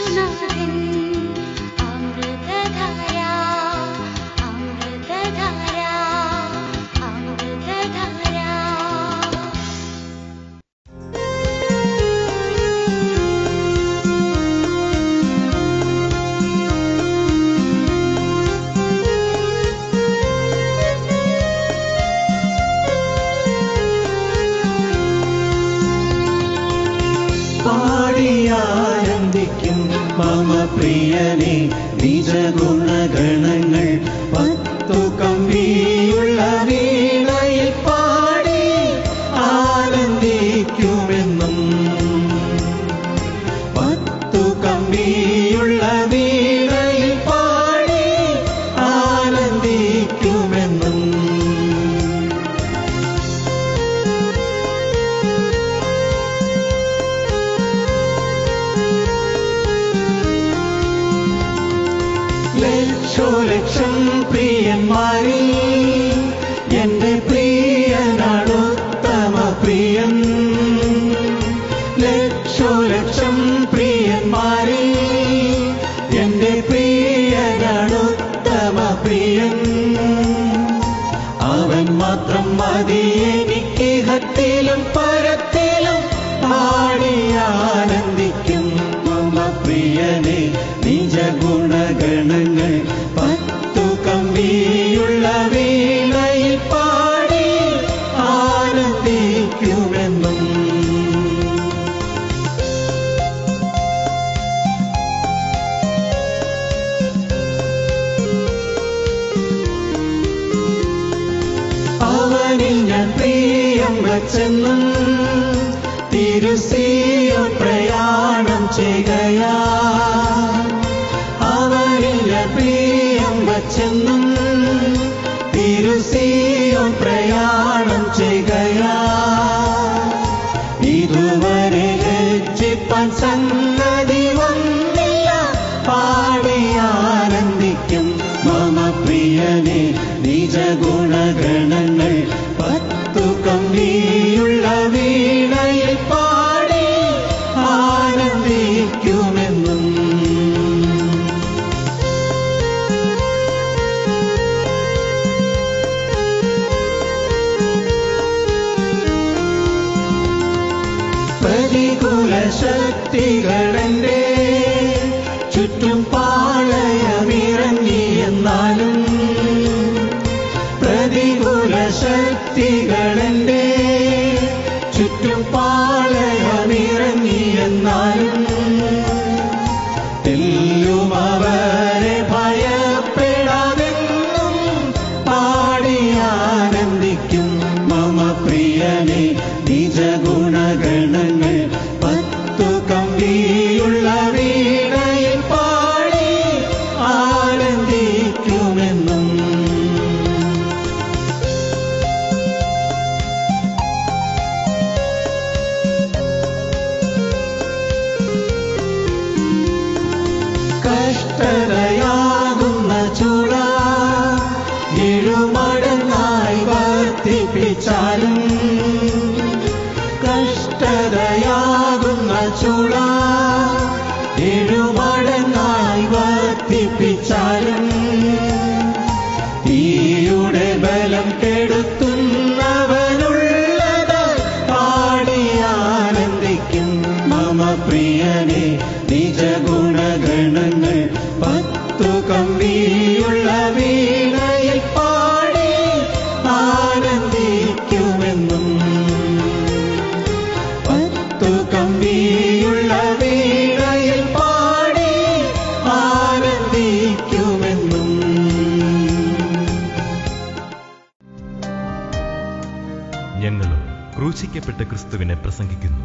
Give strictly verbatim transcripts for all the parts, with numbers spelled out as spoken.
പാടിയാനന്ദിക്കും മമ പ്രിയനെ നിജഗുണഗണങ്ങൾ പത്തു കമ്പിയുള്ള വീണയിൽ പാടി ആനന്ദിക്കുമെന്നും. പത്തു കമ്പിയുള്ള വീണയിൽ പാടി ആനന്ദിക്കുമെന്നും. ലക്ഷം പ്രിയന്മാരിൽ എന്റെ പ്രിയനാണുത്തമ പ്രിയൻ. ലക്ഷോ ലക്ഷം പ്രിയന്മാരിൽ എന്റെ പ്രിയനാണുത്തമ പ്രിയൻ. അവൻ മാത്രം മതി എനിക്ക് ഹത്തിലും പരത്തിലും പാടിയാനന്ദിക്കും മമ പ്രിയനെ നിജഗുണഗണങ്ങൾ പത്തു കമ്പിയുള്ള വീണയിൽ പാടി ആനന്ദിക്കുമെന്നും. അവനിൽ ഞാൻ പ്രിയം വച്ചെന്നും തിരുസിയോൻ പ്രയാണം ചെയ്യുകയാ. അവനിൽ പ്രിയം വച്ചെന്നും തിരുസിയോൻ പ്രയാണം ചെയ്യുകയാ. ഇതുവരെ ലജ്ജിപ്പാൻ സംഗതി വന്നില്ല, പാടിയാനന്ദിക്കും മമ പ്രിയനെ നിജഗുണഗണങ്ങൾ പത്തു കമ്പിയുള്ള വീണയിൽ പാടി ആനന്ദിക്കുമെന്നും. പ്രതികൂല ശക്തികളെന്റെ ചുറ്റും പാളയമിറങ്ങി എന്നാലും, പ്രതികൂല ശക്തികളെന്റെ ചുറ്റും പാളയമിറങ്ങി എന്നാലും, തെല്ലും അവരെ ഭയപ്പെടാതെന്നും പാടിയാനന്ദിക്കും മമ പ്രിയനെ നിജഗുണഗണങ്ങൾ പത്തു കമ്പിയുള്ള വീണയിൽ പാടി ആനന്ദിക്കുമെന്നും. കഷ്ടതയാകുന്ന ചൂള ഏഴുമടങ്ങായി വർദ്ധിപ്പിച്ചാലും, കഷ്ടതയാകുന്ന ചൂള ഏഴുമടങ്ങായി വർദ്ധിപ്പിച്ചാലും, തീയുടെ ബലം കെടുത്തുന്നവനുള്ളത് പാടിയാനന്ദിക്കും മമ പ്രിയനെ നിജഗുണഗണങ്ങൾ പത്തു കമ്പിയുള്ള വീണയിൽ പാടി ആനന്ദിക്കുമെന്നും. പത്തു കമ്പിയുള്ള വീണയിൽ പാടി ആനന്ദിക്കുമെന്നും. ഞങ്ങളും ക്രൂശിക്കപ്പെട്ട ക്രിസ്തുവിനെ പ്രസംഗിക്കുന്നു.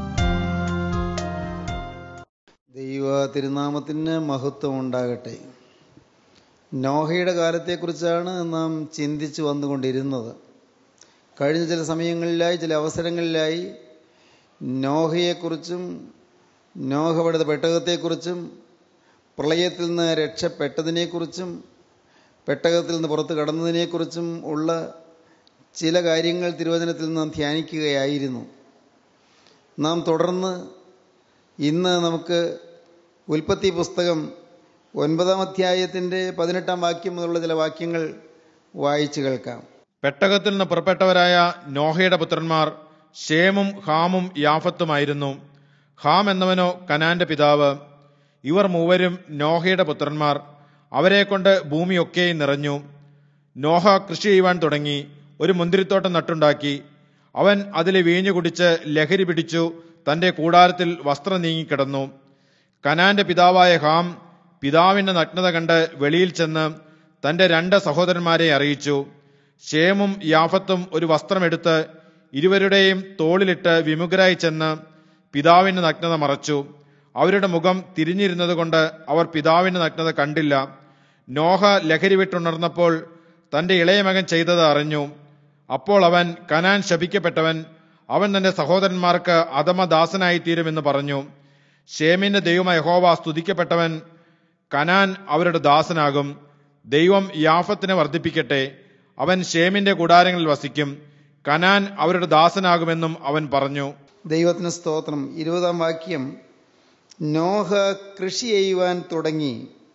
ദൈവ തിരുനാമത്തിന് മഹത്വം ഉണ്ടാകട്ടെ. നോഹയുടെ കാലത്തെക്കുറിച്ചാണ് നാം ചിന്തിച്ചു വന്നുകൊണ്ടിരുന്നത്. കഴിഞ്ഞ ചില സമയങ്ങളിലായി ചില അവസരങ്ങളിലായി നോഹയെക്കുറിച്ചും നോഹ പണിത പെട്ടകത്തെക്കുറിച്ചും പ്രളയത്തിൽ നിന്ന് രക്ഷപ്പെട്ടതിനെക്കുറിച്ചും പെട്ടകത്തിൽ നിന്ന് പുറത്ത് കടന്നതിനെക്കുറിച്ചും ഉള്ള ചില കാര്യങ്ങൾ തിരുവചനത്തിൽ നാം ധ്യാനിക്കുകയായിരുന്നു. നാം തുടർന്ന് ഇന്ന് നമുക്ക് ഉൽപ്പത്തി പുസ്തകം ഒൻപതാം അധ്യായത്തിൻ്റെ പതിനെട്ടാം വാക്യം മുതലുള്ള ചില വാക്യങ്ങൾ വായിച്ചു കേൾക്കാം. പെട്ടകത്തിൽ നിന്ന് പുറപ്പെട്ടവരായ നോഹയുടെ പുത്രന്മാർ ശേമും ഹാമും യാഫത്തുമായിരുന്നു. ഹാം എന്നവനോ കനാന്റെ പിതാവ്. ഇവർ മൂവരും നോഹയുടെ പുത്രന്മാർ. അവരെ കൊണ്ട് ഭൂമിയൊക്കെയും നിറഞ്ഞു. നോഹ കൃഷി ചെയ്യുവാൻ തുടങ്ങി. ഒരു മുന്തിരിത്തോട്ടം നട്ടുണ്ടാക്കി. അവൻ അതിലെ വീഞ്ഞു കുടിച്ച് ലഹരി പിടിച്ചു തന്റെ കൂടാരത്തിൽ വസ്ത്രം നീങ്ങിക്കിടന്നു. കനാന്റെ പിതാവായ ഹാം പിതാവിന്റെ നഗ്നത കണ്ട് വെളിയിൽ ചെന്ന് തന്റെ രണ്ട് സഹോദരന്മാരെ അറിയിച്ചു. ശേമും യാഫത്തും ഒരു വസ്ത്രമെടുത്ത് ഇരുവരുടെയും തോളിലിട്ട് വിമുഖരായി ചെന്ന് പിതാവിന്റെ നഗ്നത മറച്ചു. അവരുടെ മുഖം തിരിഞ്ഞിരുന്നത് കൊണ്ട് അവർ പിതാവിന്റെ നഗ്നത കണ്ടില്ല. നോഹ ലഹരി വിട്ടുണർന്നപ്പോൾ തന്റെ ഇളയ മകൻ ചെയ്തത് അറിഞ്ഞു. അപ്പോൾ അവൻ, കനാൻ ശപിക്കപ്പെട്ടവൻ, അവൻ തന്റെ സഹോദരന്മാർക്ക് അധമദാസനായി തീരുമെന്ന് പറഞ്ഞു. ശേമിന്റെ ദൈവമായ യഹോവ സ്തുതിക്കപ്പെട്ടവൻ, കനാൻ അവരുടെ ദാസനാകും. ദൈവം യാഫത്തിനെ വർദ്ധിപ്പിക്കട്ടെ, അവൻ ശേമിന്റെ കൂടാരങ്ങളിൽ വസിക്കും. കനാൻ അവരുടെ ദാസനാകുമെന്നും അവൻ പറഞ്ഞു. ദൈവത്തിന് സ്തോത്രം. ഇരുപതാം വാക്യം, നോഹ കൃഷി ചെയ്യുവാൻ തുടങ്ങി.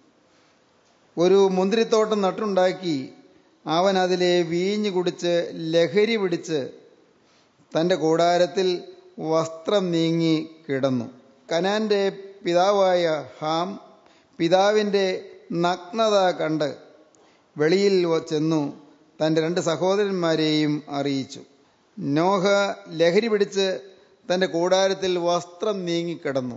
ഒരു മുന്തിരിത്തോട്ടം നട്ടുണ്ടാക്കി. അവൻ അതിലെ വീഞ്ഞു കുടിച്ച് ലഹരി പിടിച്ച് തൻ്റെ കൂടാരത്തിൽ വസ്ത്രം നീങ്ങി കിടന്നു. കനാന്റെ പിതാവായ ഹാം പിതാവിൻ്റെ നഗ്നത കണ്ട് വെളിയിൽ ചെന്നു തൻ്റെ രണ്ട് സഹോദരന്മാരെയും അറിയിച്ചു. നോഹ ലഹരി പിടിച്ച് തൻ്റെ കൂടാരത്തിൽ വസ്ത്രം നീങ്ങിക്കിടന്നു.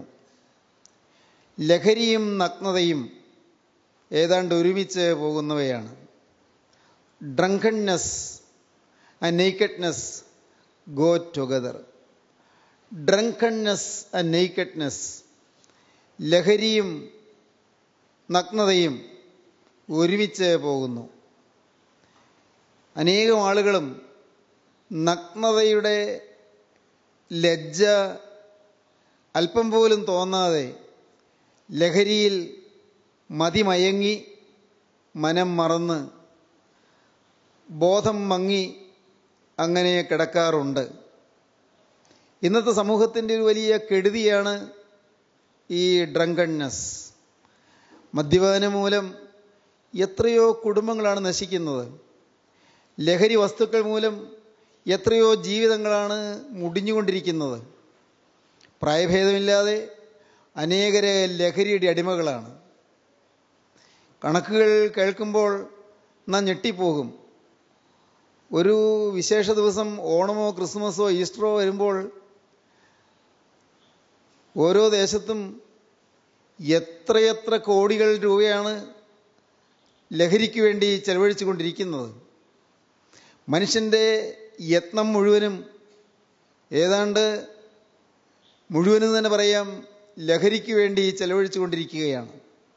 ലഹരിയും നഗ്നതയും ഏതാണ്ട് ഒരുമിച്ച് പോകുന്നവയാണ്. Drunkenness and nakedness go together. Drunkenness and nakedness, ലഹരിയും നഗ്നതയും ഒരുമിച്ച് പോകുന്നു. അനേകം ആളുകളും നഗ്നതയുടെ ലജ്ജ അല്പം പോലും തോന്നാതെ ലഹരിയിൽ മതിമയങ്ങി മനം മറന്ന് ബോധം മങ്ങി അങ്ങനെ കിടക്കാറുണ്ട്. ഇന്നത്തെ സമൂഹത്തിൻ്റെ ഒരു വലിയ കെടുതിയാണ് ഈ ഡ്രങ്കൺനെസ്. മദ്യപാനം മൂലം എത്രയോ കുടുംബങ്ങളാണ് നശിക്കുന്നത്. ലഹരി വസ്തുക്കൾ മൂലം എത്രയോ ജീവിതങ്ങളാണ് മുടിഞ്ഞുകൊണ്ടിരിക്കുന്നത്. പ്രായഭേദമില്ലാതെ അനേകരെ ലഹരിയുടെ അടിമകളാണ്. കണക്കുകൾ കേൾക്കുമ്പോൾ നാം ഞെട്ടിപ്പോകും. ഒരു വിശേഷ ദിവസം, ഓണമോ ക്രിസ്മസോ ഈസ്റ്ററോ വരുമ്പോൾ ഓരോ ദേശത്തും എത്രയെത്ര കോടികൾ രൂപയാണ് ലഹരിക്ക് വേണ്ടി ചെലവഴിച്ചു കൊണ്ടിരിക്കുന്നത്. മനുഷ്യൻ്റെ യത്നം മുഴുവനും, ഏതാണ്ട് മുഴുവനും തന്നെ പറയാം, ലഹരിക്ക് വേണ്ടി ചെലവഴിച്ചു കൊണ്ടിരിക്കുകയാണ്.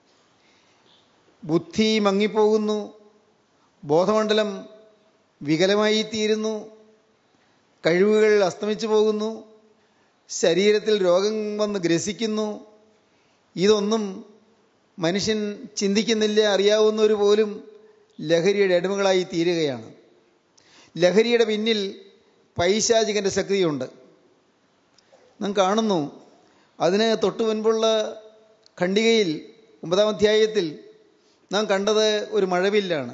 ബുദ്ധി മങ്ങിപ്പോകുന്നു, ബോധമണ്ഡലം വികലമായി തീരുന്നു, കഴിവുകൾ അസ്തമിച്ചു പോകുന്നു, ശരീരത്തിൽ രോഗം വന്ന് ഗ്രസിക്കുന്നു. ഇതൊന്നും മനുഷ്യൻ ചിന്തിക്കുന്നില്ല. അറിയാവുന്നവർ പോലും ലഹരിയുടെ അടിമകളായി തീരുകയാണ്. ലഹരിയുടെ പിന്നിൽ പൈശാചികൻ്റെ ശക്തിയുണ്ട്. നാം കാണുന്നു. അതിന് തൊട്ടു മുൻപുള്ള ഖണ്ഡികയിൽ ഒമ്പതാം അധ്യായത്തിൽ നാം കണ്ടത് ഒരു മഴവില്ലാണ്.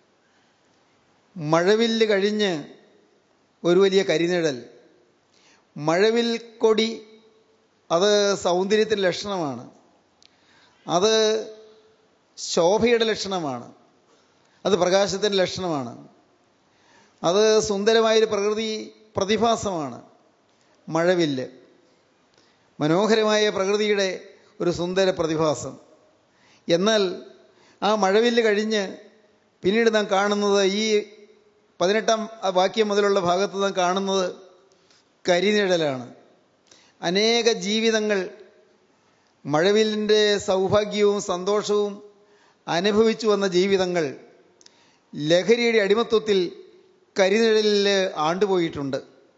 മഴവില്ല് കഴിഞ്ഞ് ഒരു വലിയ കരിനിഴൽ. മഴവിൽ കൊടി അത് സൗന്ദര്യത്തിൻ്റെ ലക്ഷണമാണ്, അത് ശോഭയുടെ ലക്ഷണമാണ്, അത് പ്രകാശത്തിൻ്റെ ലക്ഷണമാണ്, അത് സുന്ദരമായൊരു പ്രകൃതി പ്രതിഭാസമാണ്. മഴവില്ല് മനോഹരമായ പ്രകൃതിയുടെ ഒരു സുന്ദര പ്രതിഭാസം. എന്നാൽ ആ മഴവില്ല് കഴിഞ്ഞ് പിന്നീട് നാം കാണുന്നത്, ഈ പതിനെട്ടാം വാക്യം മുതലുള്ള ഭാഗത്ത് നാം കാണുന്നത് കരിനിഴലാണ്. അനേക ജീവിതങ്ങൾ മഴവില്ലിൻ്റെ സൗഭാഗ്യവും സന്തോഷവും അനുഭവിച്ചു വന്ന ജീവിതങ്ങൾ ലഹരിയുടെ അടിമത്വത്തിൽ കരിനിഴലിൽ ആണ്ടുപോയിട്ടുണ്ട്.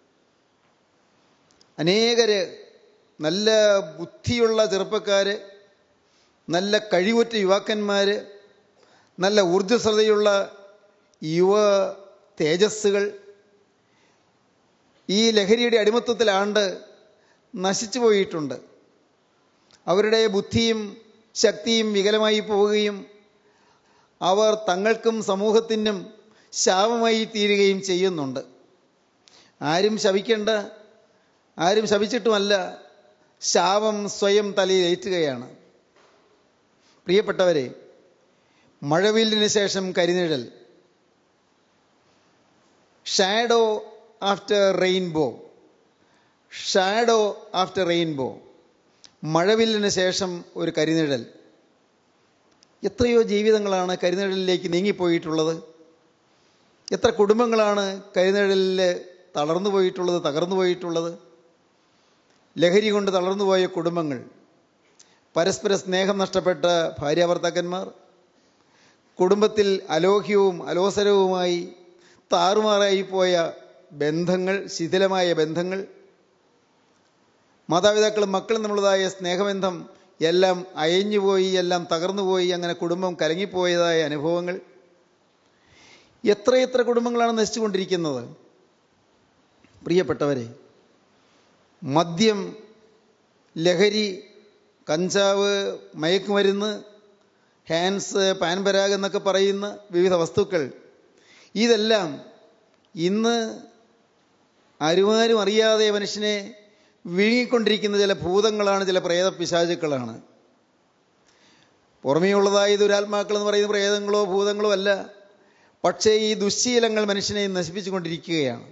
അനേകര്, നല്ല ബുദ്ധിയുള്ള ചെറുപ്പക്കാർ, നല്ല കഴിവുറ്റ യുവാക്കന്മാർ, നല്ല ഊർജ്ജസ്വലതയുള്ള യുവ തേജസ്സുകൾ ഈ ലഹരിയുടെ അടിമത്വത്തിലാണ്ട് നശിച്ചു പോയിട്ടുണ്ട്. അവരുടെ ബുദ്ധിയും ശക്തിയും വികലമായി പോവുകയും അവർ തങ്ങൾക്കും സമൂഹത്തിനും ശാപമായി തീരുകയും ചെയ്യുന്നുണ്ട്. ആരും ശപിക്കേണ്ട, ആരും ശപിച്ചിട്ടുമല്ല, ശാപം സ്വയം തലയിലേറ്റുകയാണ്. പ്രിയപ്പെട്ടവരെ, മഴവില്ലിന് ശേഷം കരിനിഴൽ, shadow after rainbow, shadow after rainbow, മഴവില്ലിന് ശേഷം ഒരു കരിനിഴൽ. എത്രയോ ജീവിതങ്ങളാണ് കരിനിഴലിലേക്ക് നീങ്ങിപ്പോയിട്ടുള്ളത്. എത്ര കുടുംബങ്ങളാണ് കരിനിഴലിൽ തളർന്നു പോയിട്ടുള്ളത്, തകർന്നു പോയിട്ടുള്ളത്. ലഹരി കൊണ്ട് തളർന്നുപോയ കുടുംബങ്ങൾ, പരസ്പര സ്നേഹം നഷ്ടപ്പെട്ട ഭാര്യാഭർത്താക്കന്മാർ, കുടുംബത്തിൽ അലോഹ്യവും അലോസരവുമായി താറുമാറായി പോയ ബന്ധങ്ങൾ, ശിഥിലമായ ബന്ധങ്ങൾ, മാതാപിതാക്കളും മക്കളും തമ്മിലുള്ളതായ സ്നേഹബന്ധം എല്ലാം അയഞ്ഞുപോയി, എല്ലാം തകർന്നുപോയി. അങ്ങനെ കുടുംബം കലങ്ങിപ്പോയതായ അനുഭവങ്ങൾ. എത്രയെത്ര കുടുംബങ്ങളാണ് നശിച്ചുകൊണ്ടിരിക്കുന്നത്. പ്രിയപ്പെട്ടവരെ, മദ്യം, ലഹരി, കഞ്ചാവ്, മയക്കുമരുന്ന്, ഹാൻസ്, പാൻപരാഗ് എന്നൊക്കെ പറയുന്ന വിവിധ വസ്തുക്കൾ, ഇതെല്ലാം ഇന്ന് ആരുമാരും അറിയാതെ മനുഷ്യനെ വിഴുങ്ങിക്കൊണ്ടിരിക്കുന്ന ചില ഭൂതങ്ങളാണ്, ചില പ്രേത പിശാചുക്കളാണ്. പുറമേയുള്ളതായ ദുരാത്മാക്കൾ എന്ന് പറയുന്ന പ്രേതങ്ങളോ ഭൂതങ്ങളോ അല്ല. പക്ഷേ ഈ ദുശ്ശീലങ്ങൾ മനുഷ്യനെ നശിപ്പിച്ചുകൊണ്ടിരിക്കുകയാണ്.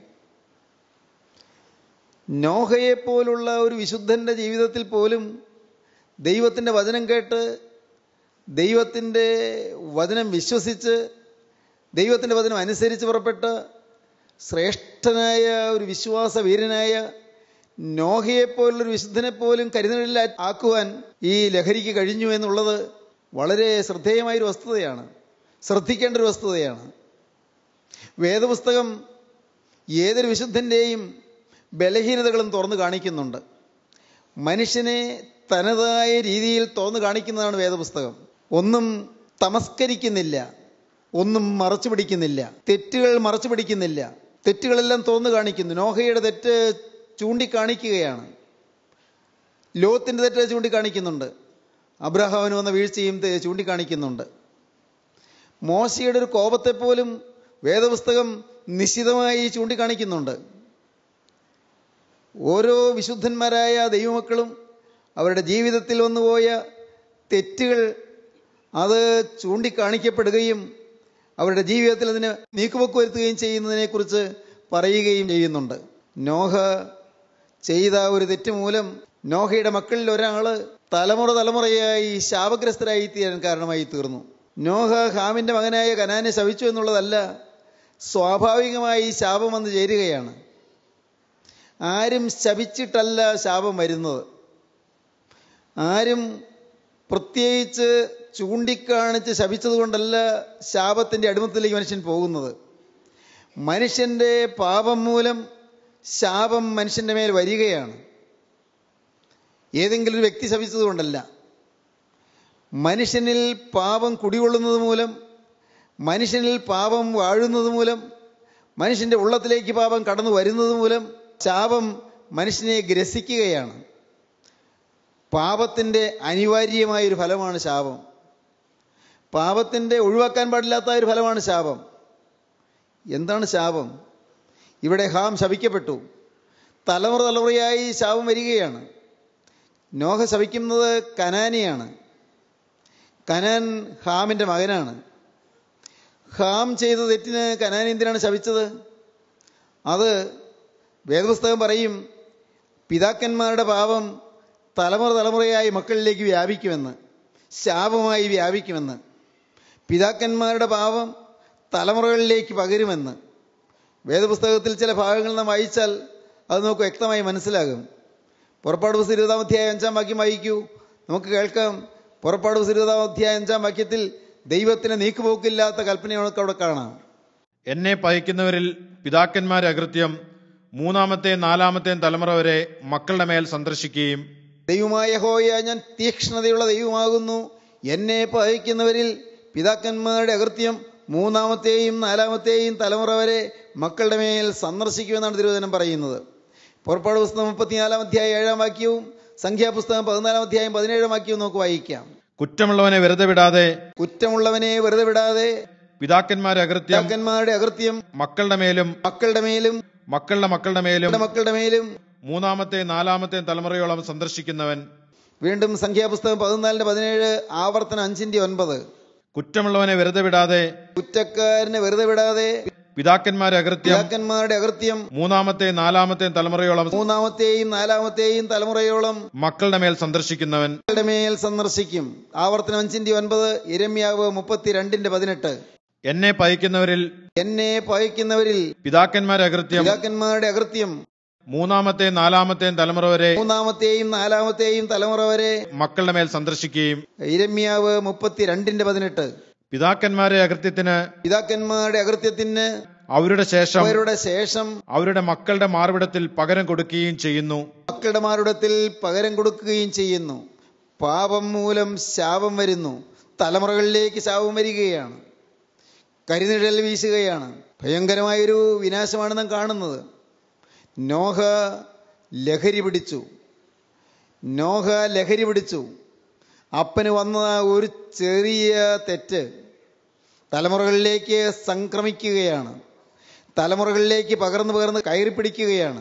നോഹയെപ്പോലുള്ള ഒരു വിശുദ്ധൻ്റെ ജീവിതത്തിൽ പോലും ദൈവത്തിൻ്റെ വചനം കേട്ട്, ദൈവത്തിൻ്റെ വചനം വിശ്വസിച്ച്, ദൈവത്തിൻ്റെ വചനം അനുസരിച്ച് പുറപ്പെട്ട ശ്രേഷ്ഠനായ ഒരു വിശ്വാസ വീരനായ നോഹയെപ്പോലുള്ളൊരു വിശുദ്ധനെ പോലും കരിനിഴലിൽ ആക്കുവാൻ ഈ ലഹരിക്ക് കഴിഞ്ഞു എന്നുള്ളത് വളരെ ശ്രദ്ധേയമായൊരു വസ്തുതയാണ്, ശ്രദ്ധിക്കേണ്ട ഒരു വസ്തുതയാണ്. വേദപുസ്തകം ഏതൊരു വിശുദ്ധൻ്റെയും ബലഹീനതകളും തുറന്നു കാണിക്കുന്നുണ്ട്. മനുഷ്യനെ തനതായ രീതിയിൽ തുറന്നു കാണിക്കുന്നതാണ് വേദപുസ്തകം. ഒന്നും തമസ്കരിക്കുന്നില്ല, ഒന്നും മറച്ചു പിടിക്കുന്നില്ല, തെറ്റുകൾ മറച്ചു പിടിക്കുന്നില്ല. തെറ്റുകളെല്ലാം തുറന്നു കാണിക്കുന്നു. നോഹയുടെ തെറ്റ് ചൂണ്ടിക്കാണിക്കുകയാണ്, ലോത്തിൻ്റെ തെറ്റ് ചൂണ്ടിക്കാണിക്കുന്നുണ്ട്, അബ്രഹാമിന് വന്ന വീഴ്ചയും ചൂണ്ടിക്കാണിക്കുന്നുണ്ട്. മോശയുടെ ഒരു കോപത്തെപ്പോലും വേദപുസ്തകം നിശിതമായി ചൂണ്ടിക്കാണിക്കുന്നുണ്ട്. ഓരോ വിശുദ്ധന്മാരായ ദൈവമക്കളും അവരുടെ ജീവിതത്തിൽ വന്നുപോയ തെറ്റുകൾ അത് ചൂണ്ടിക്കാണിക്കപ്പെടുകയും അവരുടെ ജീവിതത്തിൽ അതിന് നീക്കുപോക്ക് വരുത്തുകയും ചെയ്യുന്നതിനെക്കുറിച്ച് പറയുകയും ചെയ്യുന്നുണ്ട്. നോഹ ചെയ്ത ഒരു തെറ്റ് മൂലം നോഹയുടെ മക്കളിൽ ഒരാൾ തലമുറ തലമുറയായി ശാപഗ്രസ്തരായി തീരാൻ കാരണമായി തീർന്നു. നോഹ ഹാമിൻ്റെ മകനായ കനാനെ ശപിച്ചു എന്നുള്ളതല്ല, സ്വാഭാവികമായി ശാപം വന്ന് ചേരുകയാണ്. ആരും ശപിച്ചിട്ടല്ല ശാപം വരുന്നത്. ആരും പ്രത്യേകിച്ച് ചൂണ്ടിക്കാണിച്ച് ശപിച്ചത് കൊണ്ടല്ല ശാപത്തിൻ്റെ അടിമത്തിലേക്ക് മനുഷ്യൻ പോകുന്നത്. മനുഷ്യൻ്റെ പാപം മൂലം ശാപം മനുഷ്യൻ്റെ മേൽ വരികയാണ്. ഏതെങ്കിലും ഒരു വ്യക്തി ശപിച്ചത് കൊണ്ടല്ല. മനുഷ്യനിൽ പാപം കുടികൊള്ളുന്നത് മൂലം, മനുഷ്യനിൽ പാപം വാഴുന്നത് മൂലം, മനുഷ്യൻ്റെ ഉള്ളത്തിലേക്ക് പാപം കടന്നു വരുന്നത് മൂലം ശാപം മനുഷ്യനെ ഗ്രസിക്കുകയാണ്. പാപത്തിൻ്റെ അനിവാര്യമായൊരു ഫലമാണ് ശാപം. പാപത്തിൻ്റെ ഒഴിവാക്കാൻ പാടില്ലാത്ത ഒരു ഫലമാണ് ശാപം. എന്താണ് ശാപം? ഇവിടെ ഹാം ശപിക്കപ്പെട്ടു. തലമുറ തലമുറയായി ശാപം വരികയാണ്. നോഹ ശപിക്കുന്നത് കനാനെയാണ്. കനാൻ ഹാമിൻ്റെ മകനാണ്. ഹാം ചെയ്ത തെറ്റിന് കനാൻ എന്തിനാണ് ശപിച്ചത്? അത് വേദപുസ്തകം പറയും, പിതാക്കന്മാരുടെ പാപം തലമുറ തലമുറയായി മക്കളിലേക്ക് വ്യാപിക്കുമെന്ന്, ശാപമായി വ്യാപിക്കുമെന്ന്. പിതാക്കന്മാരുടെ പാപം തലമുറകളിലേക്ക് പകരുമെന്ന് വേദപുസ്തകത്തിൽ ചില ഭാഗങ്ങൾ നാം വായിച്ചാൽ അത് നമുക്ക് വ്യക്തമായി മനസ്സിലാകും. പുറപ്പാട് പുസ്തകം ഇരുപതാം അധ്യായം അഞ്ചാം വാക്യം വായിക്കൂ, നമുക്ക് കേൾക്കാം. പുറപ്പാട് പുസ്തകം ഇരുപതാം അധ്യായം അഞ്ചാം വാക്യത്തിൽ ദൈവത്തിന് നീക്കുപോക്കില്ലാത്ത കൽപ്പന നമുക്ക് അവിടെ കാണാം. എന്നെ പകയ്ക്കുന്നവരിൽ പിതാക്കന്മാരെ അകൃത്യം മൂന്നാമത്തെയും നാലാമത്തെയും തലമുറ വരെ മക്കളുടെ മേൽ സന്ദർശിക്കുകയും, ദൈവമായ യഹോവ ഞാൻ തീക്ഷ്ണതയുള്ള ദൈവമാകുന്നു, എന്നെ പകയ്ക്കുന്നവരിൽ പിതാക്കന്മാരുടെ അകൃത്യം മൂന്നാമത്തെയും നാലാമത്തെയും തലമുറ വരെ മക്കളുടെ മേൽ സന്ദർശിക്കുമെന്നാണ് തിരുവചനം പറയുന്നത്. പുറപ്പാട് പുസ്തകം മുപ്പത്തിനാലാം അധ്യായം ഏഴാം വാക്യവും സംഖ്യാപുസ്തകം പതിനാലാം അധ്യായം പതിനേഴാം വാക്യം നമുക്ക് വായിക്കാം. കുറ്റമുള്ളവനെ വെറുതെ വിടാതെ കുറ്റമുള്ളവനെ വെറുതെ വിടാതെ പിതാക്കന്മാരുടെ അകൃത്യം പിതാക്കന്മാരുടെ അകൃത്യം മക്കളുടെ മേലും മക്കളുടെ മേലും മക്കളുടെ മക്കളുടെ മേലും മക്കളുടെ മേലും മൂന്നാമത്തെയും നാലാമത്തെയും തലമുറയോളം സന്ദർശിക്കുന്നവൻ. വീണ്ടും സംഖ്യാപുസ്തകം പതിനാലിന്റെ പതിനേഴ്, ആവർത്തനം അഞ്ചിന്റെ ഒൻപത്. കുറ്റമുള്ളവനെ വെറുതെ വിടാതെ കുറ്റക്കാരനെ വെറുതെ വിടാതെ പിതാക്കന്മാരുടെ അകൃത്യം പിതാക്കന്മാരുടെ അകൃത്യം മൂന്നാമത്തെയും നാലാമത്തെയും തലമുറയോളം മൂന്നാമത്തെയും നാലാമത്തെയും തലമുറയോളം മക്കളുടെ മേൽ സന്ദർശിക്കുന്നവൻ. മക്കളുടെ മേൽ സന്ദർശിക്കും. ആവർത്തനം അഞ്ചിന്റെ ഒൻപത്, യിരെമ്യാവ് മുപ്പത്തിരണ്ടിന്റെ പതിനെട്ട്. എന്നെ പഴിക്കുന്നവരിൽ എന്നെ പഴിക്കുന്നവരിൽ പിതാക്കന്മാരുടെ അകൃത്യം പിതാക്കന്മാരുടെ അകൃത്യം മൂന്നാമത്തെയും നാലാമത്തെയും തലമുറ വരെ മൂന്നാമത്തെയും നാലാമത്തെയും തലമുറ വരെ മക്കളുടെ മേൽ സന്ദർശിക്കുകയും. യിരെമ്യാവ് മുപ്പത്തിരണ്ടിന്റെ പതിനെട്ട്. പിതാക്കന്മാരുടെ അകൃത്യത്തിന് പിതാക്കന്മാരുടെ അകൃത്യത്തിന് അവരുടെ ശേഷം അവരുടെ ശേഷം അവരുടെ മക്കളുടെ മാർവിടത്തിൽ പകരം കൊടുക്കുകയും ചെയ്യുന്നു. മക്കളുടെ മാറുടത്തിൽ പകരം കൊടുക്കുകയും ചെയ്യുന്നു. പാപം മൂലം ശാപം വരുന്നു. തലമുറകളിലേക്ക് ശാപം വരികയാണ്. കരിനിഴൽ വീശുകയാണ്. ഭയങ്കരമായൊരു വിനാശമാണ് നാം കാണുന്നത്. നോഹ ലഹരി പിടിച്ചു. നോഹ ലഹരി പിടിച്ചു. അപ്പന് വന്ന ഒരു ചെറിയ തെറ്റ് തലമുറകളിലേക്ക് സംക്രമിക്കുകയാണ്. തലമുറകളിലേക്ക് പകർന്നു പകർന്ന് കയറി പിടിക്കുകയാണ്.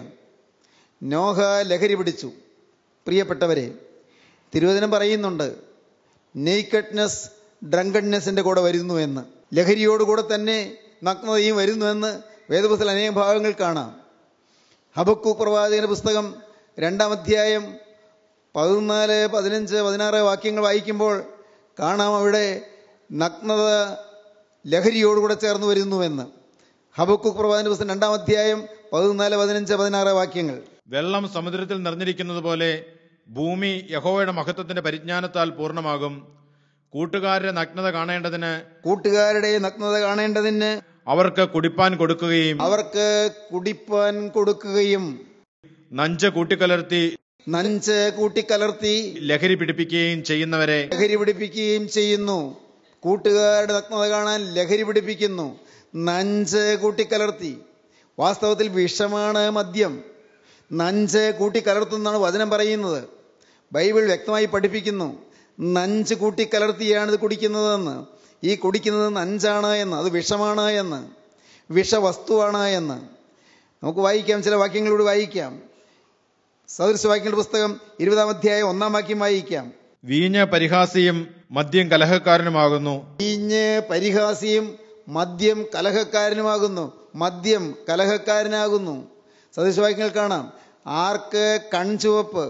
നോഹ ലഹരി പിടിച്ചു. പ്രിയപ്പെട്ടവരെ, തിരുവചനം പറയുന്നുണ്ട് നേക്കഡ്നെസ് ഡ്രങ്കഡ്നെസ്സിൻ്റെ കൂടെ വരുന്നു എന്ന്. ലഹരിയോടുകൂടെ തന്നെ നഗ്നതയും വരുന്നുവെന്ന് വേദപുസ്തകത്തിൽ അനേകം ഭാഗങ്ങൾ കാണാം. ഹബക്കൂക്ക് പ്രവാചകന്റെ പുസ്തകം രണ്ടാം അധ്യായം പതിനാല് പതിനഞ്ച് പതിനാറ് വാക്യങ്ങൾ വായിക്കുമ്പോൾ കാണാം അവിടെ നഗ്നത ലഹരിയോടുകൂടെ ചേർന്ന് വരുന്നുവെന്ന്. ഹബക്കൂക്ക് പ്രവാചകന്റെ പുസ്തകം രണ്ടാം അധ്യായം പതിനാല് പതിനഞ്ച് പതിനാറ് വാക്യങ്ങൾ. വെള്ളം സമുദ്രത്തിൽ നിറഞ്ഞിരിക്കുന്നത് പോലെ ഭൂമി യഹോവയുടെ മഹത്വത്തിന്റെ പരിജ്ഞാനത്താൽ പൂർണ്ണമാകും. കൂട്ടുകാരുടെ നഗ്നത കാണേണ്ടതിന് കൂട്ടുകാരുടെ നഗ്നത കാണേണ്ടതിന് അവർക്ക് കുടിപ്പാൻ കൊടുക്കുകയും അവർക്ക് കുടിപ്പാൻ കൊടുക്കുകയും നഞ്ച് കൂട്ടിക്കലർത്തി നഞ്ച് കൂട്ടിക്കലർത്തി ലഹരി പിടിപ്പിക്കുകയും ചെയ്യുന്നവരെ ലഹരി പിടിപ്പിക്കുകയും ചെയ്യുന്നു. കൂട്ടുകാരുടെ നഗ്നത കാണാൻ ലഹരി പിടിപ്പിക്കുന്നു. നഞ്ച് കൂട്ടിക്കലർത്തി. വാസ്തവത്തിൽ വിഷമാണ് മദ്യം. നഞ്ച് കൂട്ടിക്കലർത്തുന്നതാണ് വചനം പറയുന്നത്. ബൈബിൾ വ്യക്തമായി പഠിപ്പിക്കുന്നു. നഞ്ച് കൂട്ടിക്കലർത്തിയാണ് ഇത് കുടിക്കുന്നതെന്ന്. ഈ കുടിക്കുന്നത് നഞ്ചാണ് എന്ന്, അത് വിഷമാണ് എന്ന്, വിഷവസ്തുവാണ് എന്ന്. നമുക്ക് വായിക്കാം, ചില വാക്യങ്ങളിലൂടെ വായിക്കാം. സദൃശവാക്യങ്ങളുടെ പുസ്തകം ഇരുപതാം അധ്യായം ഒന്നാം വാക്യം വായിക്കാം. വീഞ്ഞ് പരിഹാസിയും മദ്യം കലഹക്കാരനുമാകുന്നു. വീഞ്ഞ് പരിഹാസിയും മദ്യം കലഹക്കാരനുമാകുന്നു. മദ്യം കലഹക്കാരനാകുന്നു. സദൃശവാക്യങ്ങൾ കാണാം. ആർക്ക് കൺചുവപ്പ്,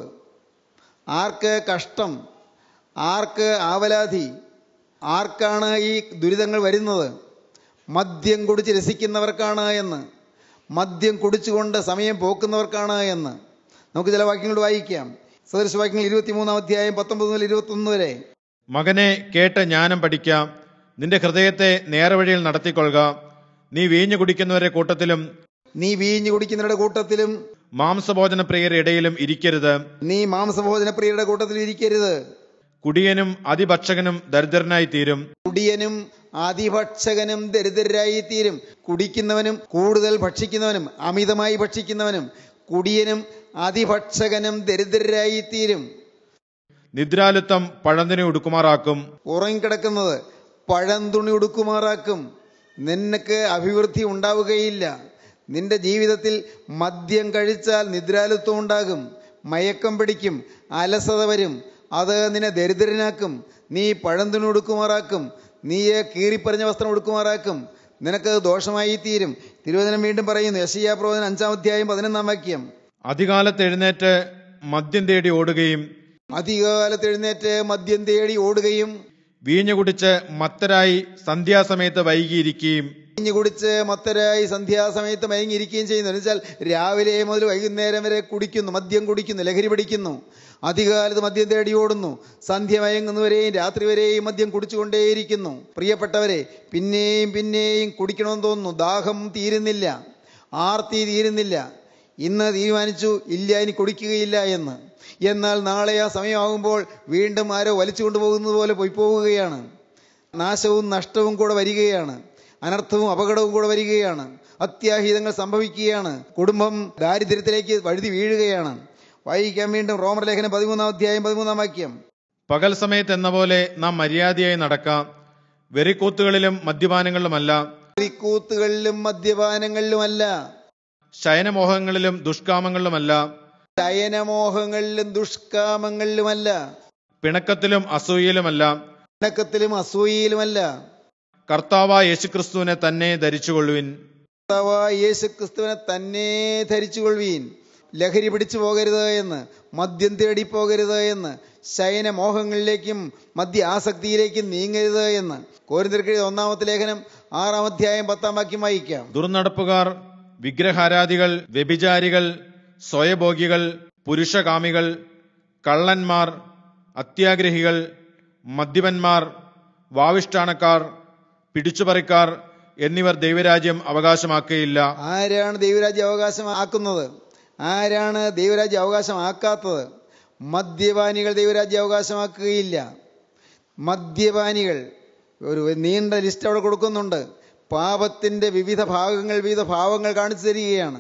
ആർക്ക് കഷ്ടം, ആർക്ക് ആവലാതി, ആർക്കാണ് ഈ ദുരിതങ്ങൾ വരുന്നത്? മദ്യം കുടിച്ച് രസിക്കുന്നവർക്കാണ് എന്ന്, മദ്യം കുടിച്ചുകൊണ്ട് സമയം പോക്കുന്നവർക്കാണ് എന്ന്. നമുക്ക് ചില വാക്യങ്ങൾ വായിക്കാം. സദൃശവാക്യങ്ങൾ ഇരുപത്തിമൂന്നാം അധ്യായം പത്തൊമ്പത് മുതൽ ഇരുപത്തൊന്ന് വരെ. മകനെ, കേട്ട് ജ്ഞാനം പഠിക്കാം. നിന്റെ ഹൃദയത്തെ നേർവഴിയിൽ നടത്തിക്കൊള്ളുക. നീ വീഞ്ഞു കുടിക്കുന്നവരുടെ കൂട്ടത്തിലും നീ വീഞ്ഞു കുടിക്കുന്നവരുടെ കൂട്ടത്തിലും മാംസഭോജന പ്രിയരുടെ ഇടയിലും ഇരിക്കരുത്. നീ മാംസഭോജന പ്രിയരുടെ കൂട്ടത്തിൽ ഇരിക്കരുത്. കുടിയനും അതിഭക്ഷകനും ദരിദ്രനായി തീരും. കുടിയനും അതിഭക്ഷകനും ദരിദ്രരായി തീരും. കുടിക്കുന്നവനും കൂടുതൽ ഭക്ഷിക്കുന്നവനും അമിതമായി ഭക്ഷിക്കുന്നവനും കുടിയനും അതിഭക്ഷകനും ദരിദ്രരായി തീരും. നിദ്രാലുത്വം പഴന്തിനെ ഉടുക്കുമാറാക്കും. ഉറങ്ങിക്കിടക്കുന്നത് പഴന്തുണി ഉടുക്കുമാറാക്കും. നിനക്ക് അഭിവൃദ്ധി ഉണ്ടാവുകയില്ല. നിന്റെ ജീവിതത്തിൽ മദ്യം കഴിച്ചാൽ നിദ്രാലുത്വം ഉണ്ടാകും, മയക്കം പിടിക്കും, അലസത വരും. അത് നിന്നെ ദരിദ്രനാക്കും. നീ പഴന്തുണി ഉടുക്കുമാറാക്കും. നീ കീറിപ്പറഞ്ഞ വസ്ത്രം ഉടുക്കുമാറാക്കും. നിനക്കത് ദോഷമായി തീരും. തിരുവചനം വീണ്ടും പറയുന്നു. യെശയ്യാ പ്രവചനം അഞ്ചാം അധ്യായം പതിനൊന്നാം വാക്യം. അധികാലത്ത് എഴുന്നേറ്റ് മദ്യം തേടി ഓടുകയും അധികാലത്ത് എഴുന്നേറ്റ് മദ്യം തേടി ഓടുകയും വീഞ്ഞു കുടിച്ച് മത്തരായി സന്ധ്യാസമയത്ത് വൈകിയിരിക്കുകയും വീഞ്ഞു കുടിച്ച് മത്തരായി സന്ധ്യാസമയത്ത് മയങ്ങിയിരിക്കുകയും ചെയ്യുന്നു. എന്ന് വെച്ചാൽ രാവിലെ മുതൽ വൈകുന്നേരം വരെ കുടിക്കുന്നു, മദ്യം കുടിക്കുന്നു, ലഹരി പിടിക്കുന്നു. അധികാലത്ത് മദ്യം തേടി ഓടുന്നു. സന്ധ്യ മയങ്ങുന്നവരെയും രാത്രി വരെയും മദ്യം കുടിച്ചുകൊണ്ടേയിരിക്കുന്നു. പ്രിയപ്പെട്ടവരെ, പിന്നെയും പിന്നെയും കുടിക്കണമെന്ന് തോന്നുന്നു. ദാഹം തീരുന്നില്ല, ആർത്തി തീരുന്നില്ല. ഇന്ന് തീരുമാനിച്ചു ഇല്ല, ഇനി കുടിക്കുകയില്ല എന്ന്. എന്നാൽ നാളെ ആ സമയമാകുമ്പോൾ വീണ്ടും ആരോ വലിച്ചു കൊണ്ടുപോകുന്നത് പോലെ പോയി പോവുകയാണ്. നാശവും നഷ്ടവും കൂടെ വരികയാണ്. അനർത്ഥവും അപകടവും കൂടെ വരികയാണ്. അത്യാഹിതങ്ങൾ സംഭവിക്കുകയാണ്. കുടുംബം ദാരിദ്ര്യത്തിലേക്ക് വഴുതി വീഴുകയാണ്. വായിക്കാൻ വീണ്ടും റോമർ ലേഖനം പതിമൂന്നാം അധ്യായം പതിമൂന്നാം വാക്യം. പകൽ സമയത്ത് എന്ന പോലെ നാം മര്യാദയായി നടക്കാം, വെറിക്കൂത്തുകളിലും മദ്യപാനങ്ങളിലുമല്ല, വെറിക്കൂത്തുകളിലും മദ്യപാനങ്ങളിലുമല്ല, ശയനമോഹങ്ങളിലും ദുഷ്കാമങ്ങളിലുമല്ല, ശയനമോഹങ്ങളിലും ദുഷ്കാമങ്ങളിലുമല്ല, പിണക്കത്തിലും അസൂയയിലുമല്ല, പിണക്കത്തിലും അസൂയയിലുമല്ല, കർത്താവായ യേശുക്രിസ്തുവിനെ തന്നെ ധരിച്ചുകൊള്ളുവിൻ. കർത്താവായ യേശുക്രിസ്തുവിനെ തന്നെ ധരിച്ചുകൊള്ളുവീൻ. ലഹരി പിടിച്ചു പോകരുത് എന്ന്, മദ്യം തേടി പോകരുത് എന്ന്, ശയനമോഹങ്ങളിലേക്കും മദ്യ ആസക്തിയിലേക്കും നീങ്ങരുത് എന്ന്. കൊരിന്ത്യർക്കെഴുതിയ ഒന്നാമത്തെ ലേഖനം ആറാം അധ്യായം പത്താം വാക്യം വായിക്കാം. ദുർനടപ്പുകാർ, വിഗ്രഹാരാധികൾ, വ്യഭിചാരികൾ, സ്വയഭോഗികൾ, പുരുഷകാമികൾ, കള്ളന്മാർ, അത്യാഗ്രഹികൾ, മദ്യപന്മാർ, വാവിഷ്ഠാണക്കാർ, പിടിച്ചുപറിക്കാർ എന്നിവർ ദൈവരാജ്യം അവകാശമാക്കുകയില്ല. ആരാണ് ദൈവരാജ്യം അവകാശമാക്കുന്നത്? ആരാണ് ദൈവരാജ്യം അവകാശമാക്കാത്തത്? മദ്യപാനികൾ ദൈവരാജ്യം അവകാശമാക്കുകയില്ല. മദ്യപാനികൾ, ഒരു നീണ്ട ലിസ്റ്റ് അവിടെ കൊടുക്കുന്നുണ്ട്. പാപത്തിൻ്റെ വിവിധ ഭാഗങ്ങൾ വിവിധ ഭാവങ്ങൾ കാണിച്ചു തരികയാണ്.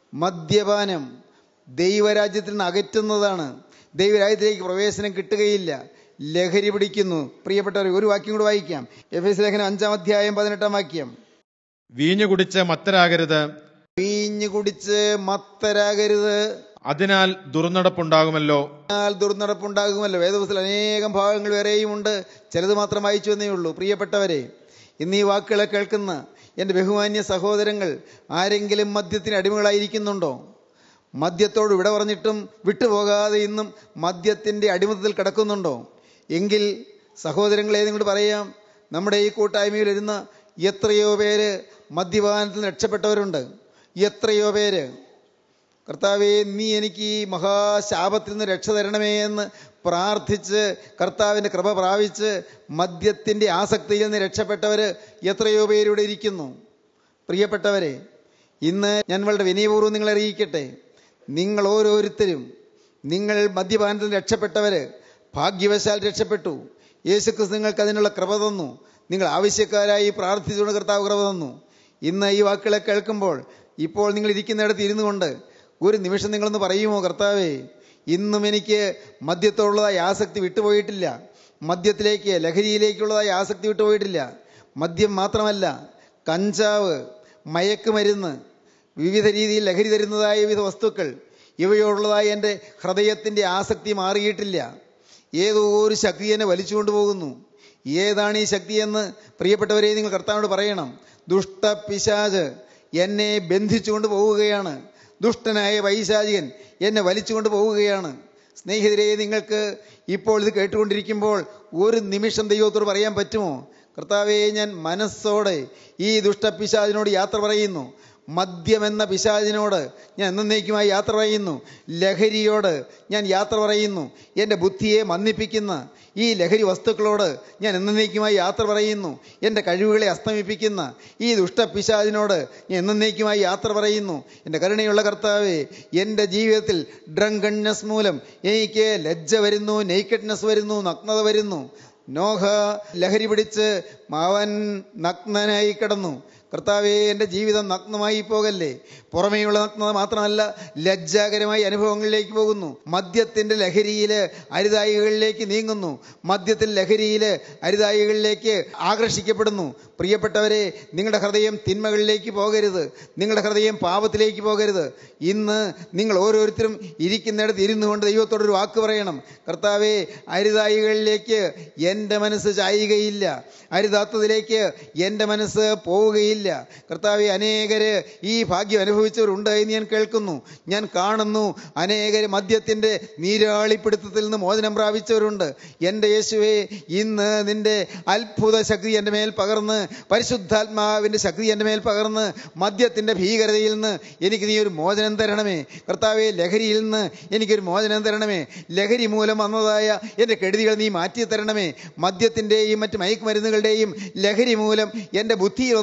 മദ്യപാനം ദൈവരാജ്യത്തിൽ നിന്ന് അകറ്റുന്നതാണ്. ദൈവരാജ്യത്തിലേക്ക് പ്രവേശനം കിട്ടുകയില്ല. ലഹരി പിടിക്കുന്നു. പ്രിയപ്പെട്ടവർ, ഒരു വാക്യം കൂടെ വായിക്കാം. എഫേസ്യ ലേഖനം അഞ്ചാം അധ്യായം പതിനെട്ടാം വാക്യം. വീഞ്ഞു കുടിച്ച് മത്തരാകരുത്, വീഞ്ഞു കുടിച്ച് മത്തരാകരുത്, അതിനാൽ ദുർനടപ്പുണ്ടാകുമല്ലോ. അതിനാൽ ദുർനടപ്പുണ്ടാകുമല്ലോ. വേദപുസ്തകത്തിൽ അനേകം ഭാഗങ്ങൾ വേറെയും ഉണ്ട്, ചിലത് മാത്രം വായിച്ചു എന്നേ ഉള്ളൂ. പ്രിയപ്പെട്ടവരെ, ഇന്ന് ഈ വാക്കുകളെ കേൾക്കുന്ന എൻ്റെ ബഹുമാന്യ സഹോദരങ്ങൾ, ആരെങ്കിലും മദ്യത്തിന് അടിമകളായിരിക്കുന്നുണ്ടോ? മദ്യത്തോട് വിട പറഞ്ഞിട്ടും വിട്ടുപോകാതെ ഇന്നും മദ്യത്തിൻ്റെ അടിമത്തത്തിൽ കിടക്കുന്നുണ്ടോ? എങ്കിൽ സഹോദരങ്ങളെ നിങ്ങളോട് പറയാം, നമ്മുടെ ഈ കൂട്ടായ്മയിൽ ഇരുന്ന എത്രയോ പേര് മദ്യപാനത്തിൽ നിന്ന് രക്ഷപ്പെട്ടവരുണ്ട്. എത്രയോ പേര്, കർത്താവേ നീ എനിക്ക് ഈ മഹാശാപത്തിൽ നിന്ന് രക്ഷ തരണമേ എന്ന് പ്രാർത്ഥിച്ച് കർത്താവിൻ്റെ കൃപ പ്രാപിച്ച് മദ്യത്തിൻ്റെ ആസക്തിയിൽ നിന്ന് രക്ഷപ്പെട്ടവർ എത്രയോ പേരിവിടെ ഇരിക്കുന്നു. പ്രിയപ്പെട്ടവരെ, ഇന്ന് ഞാൻ വളരെ വിനയപൂർവ്വം നിങ്ങളെ അറിയിക്കട്ടെ, നിങ്ങൾ ഓരോരുത്തരും, നിങ്ങൾ മദ്യപാനത്തിൽ രക്ഷപ്പെട്ടവർ, ഭാഗ്യവശാൽ രക്ഷപ്പെട്ടു. യേശുക്രിസ്തു നിങ്ങൾക്ക് അതിനുള്ള കൃപ തന്നു. നിങ്ങൾ ആവശ്യക്കാരായി പ്രാർത്ഥിച്ചുകൊണ്ട് കർത്താവ് കൃപ തന്നു. ഇന്ന് ഈ വാക്കുകളെ കേൾക്കുമ്പോൾ, ഇപ്പോൾ നിങ്ങൾ ഇരിക്കുന്നിടത്ത് ഇരുന്നു കൊണ്ട് ഒരു നിമിഷം നിങ്ങളൊന്ന് പറയുമോ, കർത്താവേ, ഇന്നും എനിക്ക് മദ്യത്തോടുള്ളതായ ആസക്തി വിട്ടുപോയിട്ടില്ല, മദ്യത്തിലേക്ക് ലഹരിയിലേക്കുള്ളതായ ആസക്തി വിട്ടുപോയിട്ടില്ല. മദ്യം മാത്രമല്ല, കഞ്ചാവ്, മയക്കുമരുന്ന്, വിവിധ രീതിയിൽ ലഹരി തരുന്നതായ വിവിധ വസ്തുക്കൾ, ഇവയോടുള്ളതായ എൻ്റെ ഹൃദയത്തിൻ്റെ ആസക്തി മാറിയിട്ടില്ല. ഏതോ ഒരു ശക്തി എന്നെ വലിച്ചുകൊണ്ട് പോകുന്നു. ഏതാണ് ഈ ശക്തിയെന്ന് പ്രിയപ്പെട്ടവരെ നിങ്ങൾ കർത്താവിനോട് പറയണം. ദുഷ്ട പിശാച് എന്നെ ബന്ധിച്ചുകൊണ്ട് പോവുകയാണ്. ദുഷ്ടനായ പൈശാചികൻ എന്നെ വലിച്ചുകൊണ്ട് പോവുകയാണ്. സ്നേഹിതരെ, നിങ്ങൾക്ക് ഇപ്പോൾ ഇത് കേട്ടുകൊണ്ടിരിക്കുമ്പോൾ ഒരു നിമിഷം ദൈവത്തോട് പറയാൻ പറ്റുമോ, കർത്താവേ, ഞാൻ മനസ്സോടെ ഈ ദുഷ്ടപിശാചിനോട് യാത്ര പറയുന്നു. മദ്യമെന്ന പിശാചിനോട് ഞാൻ എന്നേക്കുമായി യാത്ര പറയുന്നു. ലഹരിയോട് ഞാൻ യാത്ര പറയുന്നു. എൻ്റെ ബുദ്ധിയെ മന്ദിപ്പിക്കുന്ന ഈ ലഹരി വസ്തുക്കളോട് ഞാൻ എന്നേക്കുമായി യാത്ര പറയുന്നു. എൻ്റെ കഴിവുകളെ അസ്തമിപ്പിക്കുന്ന ഈ ദുഷ്ടപിശാചിനോട് ഞാൻ എന്നേക്കുമായി യാത്ര പറയുന്നു. എൻ്റെ കരുണയുള്ള കർത്താവേ, എൻ്റെ ജീവിതത്തിൽ ഡ്രങ്കൺനെസ് മൂലം എനിക്ക് ലജ്ജ വരുന്നു, നെയ്ക്കഡ്നെസ് വരുന്നു, നഗ്നത വരുന്നു. നോഹ ലഹരി പിടിച്ച് അവൻ നഗ്നനായി കിടന്നു. കർത്താവേ, എൻ്റെ ജീവിതം നഗ്നമായി പോകല്ലേ. പുറമേയുള്ള നഗ്നത മാത്രമല്ല, ലജ്ജാകരമായ അനുഭവങ്ങളിലേക്ക് പോകുന്നു. മദ്യത്തിൻ്റെ ലഹരിയിൽ അരുതായികളിലേക്ക് നീങ്ങുന്നു. മദ്യത്തിൽ ലഹരിയിൽ അരുതായികളിലേക്ക് ആകർഷിക്കപ്പെടുന്നു. പ്രിയപ്പെട്ടവരെ, നിങ്ങളുടെ ഹൃദയം തിന്മകളിലേക്ക് പോകരുത്. നിങ്ങളുടെ ഹൃദയം പാപത്തിലേക്ക് പോകരുത്. ഇന്ന് നിങ്ങൾ ഓരോരുത്തരും ഇരിക്കുന്നിടത്ത് ഇരുന്നു കൊണ്ട് ദൈവത്തോടൊരു വാക്ക് പറയണം. കർത്താവേ, അരുതായികളിലേക്ക് എൻ്റെ മനസ്സ് ചായുകയില്ല, അരുതാത്തതിലേക്ക് എൻ്റെ മനസ്സ് പോവുകയില്ല. കർത്താവെ, അനേകര് ഈ ഭാഗ്യം അനുഭവിച്ചവരുണ്ട് എന്ന് ഞാൻ കേൾക്കുന്നു, ഞാൻ കാണുന്നു. അനേകര് മദ്യത്തിൻ്റെ നീരാളിപ്പിടുത്തത്തിൽ നിന്ന് മോചനം പ്രാപിച്ചവരുണ്ട്. എൻ്റെ യേശുവേ, ഇന്ന് നിൻ്റെ അത്ഭുത ശക്തി എൻ്റെ മേൽ പകർന്ന്, പരിശുദ്ധാത്മാവിൻ്റെ ശക്തി എൻ്റെ മേൽ പകർന്ന്, മദ്യത്തിൻ്റെ ഭീകരതയിൽ നിന്ന് എനിക്ക് നീ ഒരു മോചനം തരണമേ. കർത്താവെ, ലഹരിയിൽ നിന്ന് എനിക്കൊരു മോചനം തരണമേ. ലഹരി മൂലം വന്നതായ എൻ്റെ കെടുതികൾ നീ മാറ്റി തരണമേ. മദ്യത്തിൻ്റെയും മറ്റ് മയക്കുമരുന്നുകളുടെയും ലഹരി മൂലം എൻ്റെ ബുദ്ധിയിൽ വന്നുപോയ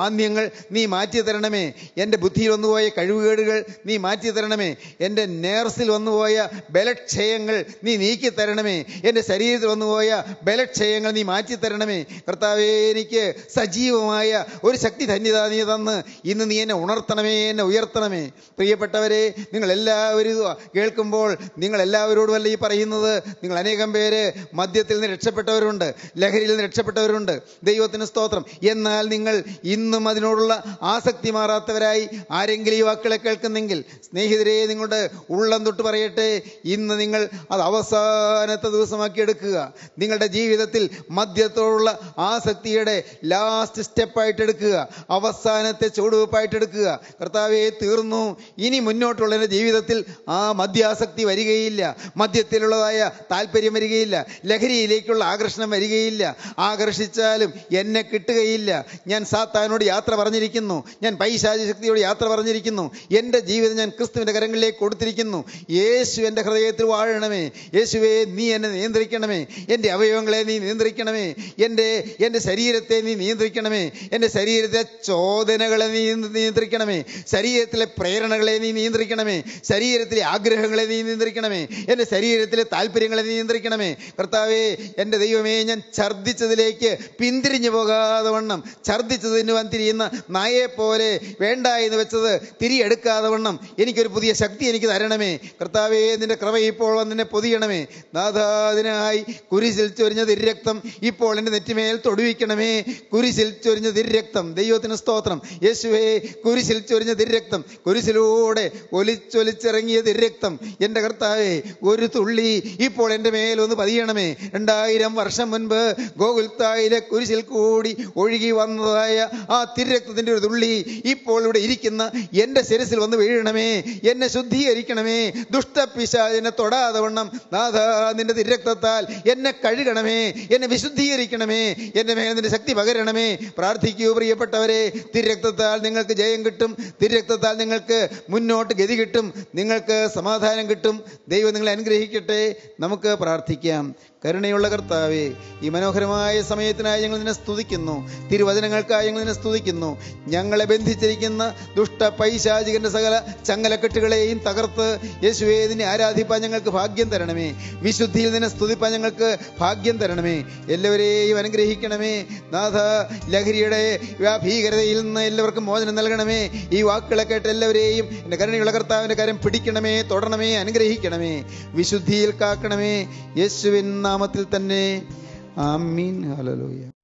മാന്ദ്യങ്ങൾ നീ മാറ്റി തരണമേ. എൻ്റെ ബുദ്ധിയിൽ വന്നുപോയ കഴിവുകേടുകൾ നീ മാറ്റി തരണമേ. എൻ്റെ നേർസിൽ വന്നുപോയ ബലക്ഷയങ്ങൾ നീ നീക്കി തരണമേ. എൻ്റെ ശരീരത്തിൽ വന്നുപോയ ബലക്ഷയങ്ങൾ നീ മാറ്റി തരണമേ. കർത്താവേ, എനിക്ക് സജീവമായ ഒരു ശക്തി ധന്യത നീ തന്ന് ഇന്ന് നീ എന്നെ ഉണർത്തണമേ, എന്നെ ഉയർത്തണമേ. പ്രിയപ്പെട്ടവരെ, നിങ്ങളെല്ലാവരും കേൾക്കുമ്പോൾ നിങ്ങളെല്ലാവരോടുമല്ല ഈ പറയുന്നത്. നിങ്ങൾ അനേകം പേര് മദ്യത്തിൽ നിന്ന് രക്ഷപ്പെട്ടവരുണ്ട്, ലഹരിയിൽ നിന്ന് രക്ഷപ്പെട്ടവരുണ്ട്. ദൈവത്തിന് സ്തോത്രം. എന്നാൽ നിങ്ങൾ ഇന്നും അതിനോടുള്ള ആസക്തി മാറാത്തവരായി ആരെങ്കിലും ഈ വാക്കുകളെ കേൾക്കുന്നെങ്കിൽ, സ്നേഹിതരെ, നിങ്ങളുടെ ഉള്ളം തൊട്ട് പറയട്ടെ, ഇന്ന് നിങ്ങൾ അത് അവസാനത്തെ ദിവസമാക്കി എടുക്കുക. നിങ്ങളുടെ ജീവിതത്തിൽ മദ്യത്തോടുള്ള ആസക്തിയുടെ ലാസ്റ്റ് സ്റ്റെപ്പായിട്ട് എടുക്കുക, അവസാനത്തെ ചുവടുവെപ്പായിട്ട് എടുക്കുക. കർത്താവേ, തീർന്നു, ഇനി മുന്നോട്ടുള്ള എൻ്റെ ജീവിതത്തിൽ ആ മദ്യാസക്തി വരികയില്ല, മദ്യത്തിലുള്ളതായ താല്പര്യം വരികയില്ല, ലഹരിയിലേക്കുള്ള ആകർഷണം വരികയില്ല. ആകർഷിച്ചാലും എന്നെ കിട്ടുകയില്ല. ഞാൻ സാത്താനോട് യാത്ര പറഞ്ഞിരിക്കുന്നു, ഞാൻ പൈശാചി ശക്തിയോട് യാത്ര പറഞ്ഞിരിക്കുന്നു. എൻ്റെ ജീവിതം ഞാൻ ക്രിസ്തുവിൻ്റെ കരങ്ങളിലേക്ക് കൊടുത്തിരിക്കുന്നു. യേശു എൻ്റെ ഹൃദയത്തിൽ വാഴണമേ. യേശുവേ, നീ എന്നെ നിയന്ത്രിക്കണമേ. എൻ്റെ അവയവങ്ങളെ നീ നിയന്ത്രിക്കണമേ. എൻ്റെ എൻ്റെ ശരീരത്തെ നീ നിയന്ത്രിക്കണമേ. എൻ്റെ ശരീരത്തിലെ ചോദനകളെ നീ നിയന്ത്രിക്കണമേ. ശരീരത്തിലെ പ്രേരണകളെ നീ നിയന്ത്രിക്കണമേ. ശരീരത്തിലെ ആഗ്രഹങ്ങളെ നീ നിയന്ത്രിക്കണമേ. എൻ്റെ ശരീരത്തിലെ താല്പര്യങ്ങളെ നീ നിയന്ത്രിക്കണമേ. കർത്താവേ, എൻ്റെ ദൈവമേ, ഞാൻ ഛർദ്ദിച്ചതിലേക്ക് പിന്തിരിഞ്ഞു പോകാതെ വണ്ണം, ഛർദ്ദിച്ചതിന് വൻ തിരിയുന്ന നായെ പോലെ വേണ്ട എന്ന് വെച്ചത് തിരിയെടുക്കാതെ വണ്ണം എനിക്കൊരു പുതിയ ശക്തി എനിക്ക് തരണമേ. കർത്താവേ, നിന്റെ കൃപ ഇപ്പോൾ വന്നെ പൊതിയണമേ. നാഥാതിനായി കുരിശിൽ ചൊരിഞ്ഞ തിരുരക്തം ഇപ്പോൾ എൻ്റെ നെറ്റിമേൽ തൊടുവിക്കണമേ. കുരിശിൽ ചൊരിഞ്ഞ തിരുരക്തം, ദൈവത്തിന് സ്തോത്രം. യേശുവേ, കുരിശിൽ ചൊരിഞ്ഞ തിരുരക്തം, കുരിശിലൂടെ ഒലിച്ചൊലിച്ചിറങ്ങിയ തിരുരക്തം, എൻ്റെ കർത്താവേ, ഒരു തുള്ളി ഇപ്പോൾ എൻ്റെ മേലൊന്ന് പതിയണമേ. രണ്ടായിരം വർഷം മുൻപ് ഗോകുൽത്തായിലെ കുരിശിൽ കൂടി ഒഴുകി വന്നതായ ആ തിരുരക്തത്തിൻ്റെ ഒരു തുള്ളി ഇപ്പോൾ ഇവിടെ ഇരിക്കുന്ന എൻ്റെ ശിരസിൽ വന്ന് വീഴണമേ. എന്നെ ശുദ്ധീകരിക്കണമേ. ദുഷ്ടപിശാചിനെ തൊടാതെ വണ്ണം നാഥാ, നിന്റെ തിരുരക്തത്താൽ എന്നെ കഴുകണമേ, എന്നെ വിശുദ്ധീകരിക്കണമേ, എൻ്റെ മേൽ നിന്റെ ശക്തി പകരണമേ. പ്രാർത്ഥിക്കൂ പ്രിയപ്പെട്ടവരെ. തിരുരക്തത്താൽ നിങ്ങൾക്ക് ജയം കിട്ടും. തിരുരക്തത്താൽ നിങ്ങൾക്ക് മുന്നോട്ട് ഗതി കിട്ടും. നിങ്ങൾക്ക് സമാധാനം കിട്ടും. ദൈവം നിങ്ങളെ അനുഗ്രഹിക്കട്ടെ. നമുക്ക് പ്രാർത്ഥിക്കാം. കരുണയുള്ള കർത്താവേ, ഈ മനോഹരമായ സമയത്തിനായി ഞങ്ങൾ നിന്നെ സ്തുതിക്കുന്നു. തിരുവചനങ്ങൾക്കായി ഞങ്ങൾ നിന്നെ സ്തുതിക്കുന്നു. ഞങ്ങളെ ബന്ധിച്ചിരിക്കുന്ന ദുഷ്ട പൈശാചികന്റെ സകല ചങ്ങലക്കെട്ടുകളെയും തകർത്ത് യേശുവേ നിന്നെ ആരാധിപ്പാൻ ഞങ്ങൾക്ക് ഭാഗ്യം തരണമേ. വിശുദ്ധിയിൽ നിന്നെ സ്തുതിപ്പാൻ ഞങ്ങൾക്ക് ഭാഗ്യം തരണമേ. എല്ലാവരെയും അനുഗ്രഹിക്കണമേ. നാഥ, ലഹരിയുടെ ഭീകരതയിൽ നിന്ന് എല്ലാവർക്കും മോചനം നൽകണമേ. ഈ വാക്കുകളെ കേട്ട് എല്ലാവരെയും എൻ്റെ കരുണയുള്ള കർത്താവിൻ്റെ കരം പിടിക്കണമേ, തൊടണമേ, അനുഗ്രഹിക്കണമേ, വിശുദ്ധിയിൽ കാക്കണമേ. യേശുവിൻ നാമത്തിൽ തന്നെ. ആമീൻ. ഹല്ലേലൂയ.